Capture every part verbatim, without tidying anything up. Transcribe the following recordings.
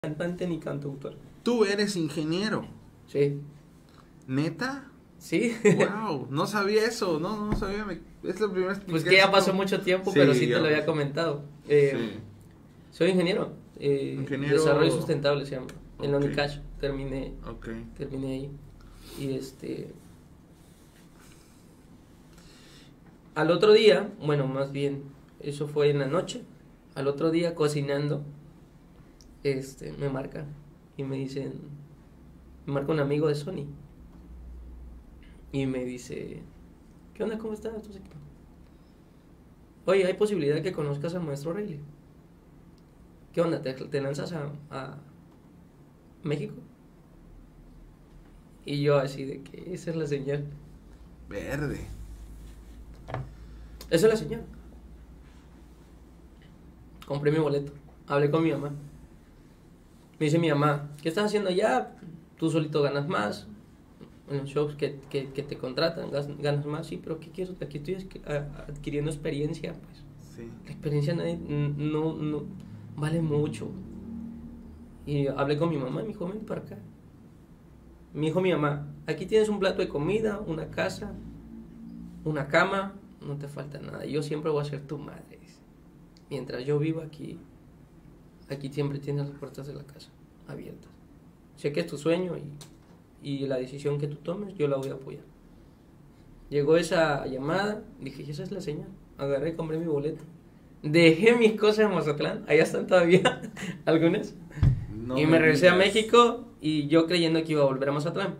Cantante ni cantautor. Tú eres ingeniero. Sí. ¿Neta? Sí. Wow, no sabía eso, no, no sabía. Me, es la primera vez Pues que ya pasó como... mucho tiempo, Sí, pero sí te ya lo había pasó. comentado. Eh, Sí. Soy ingeniero. Eh, Ingeniero- Desarrollo sustentable se llama. En la Ok. Unicash. Terminé, Ok. terminé ahí. Y este... Al otro día, bueno, más bien, eso fue en la noche. Al otro día, cocinando, este, me marcan y me dicen, me marca un amigo de Sony y me dice, ¿qué onda? ¿Cómo estás? Entonces, oye, hay posibilidad de que conozcas al maestro Rayleigh. ¿Qué onda? ¿Te, te lanzas a, a México? Y yo así de que esa es la señal. Verde. Esa es la señal. Compré mi boleto. Hablé con mi mamá. Me dice mi mamá, ¿qué estás haciendo allá? Tú solito ganas más. En los shows que, que, que te contratan gas- ganas más. Sí, pero ¿qué quiero? Aquí estoy adqui- a- adquiriendo experiencia. Pues Sí. la experiencia nadie- n- no, no vale mucho. Y hablé con mi mamá y me dijo, ven para acá. Me dijo mi mamá, aquí tienes un plato de comida, una casa, una cama, no te falta nada. Yo siempre voy a ser tu madre. Mientras yo vivo aquí, aquí siempre tienes las puertas de la casa abiertas. Sé que es tu sueño y, y la decisión que tú tomes, yo la voy a apoyar. Llegó esa llamada, dije, esa es la señal. Agarré, compré mi boleto. Dejé mis cosas en Mazatlán, allá están todavía algunas. No y me regresé a digas. México y yo creyendo que iba a volver a Mazatlán.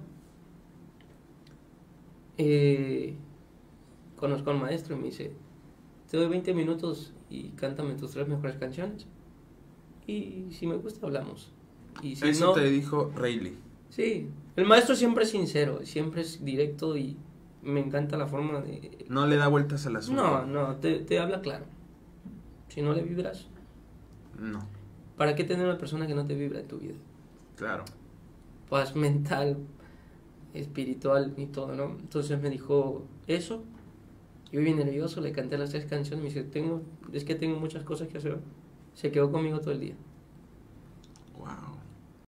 Eh, conozco al maestro y me dice, te doy veinte minutos y cántame tus tres mejores canciones. Y si me gusta, hablamos. Y si Eso no, te dijo Rayleigh. sí. El maestro siempre es sincero, siempre es directo y me encanta la forma de... No le da vueltas al asunto. No, no, te, te habla claro. Si no le vibras, No, ¿para qué tener una persona que no te vibra en tu vida? claro. Paz mental, espiritual y todo, ¿no? Entonces me dijo eso. Yo vine nervioso, le canté las tres canciones, me dice, tengo, es que tengo muchas cosas que hacer. Se quedó conmigo todo el día.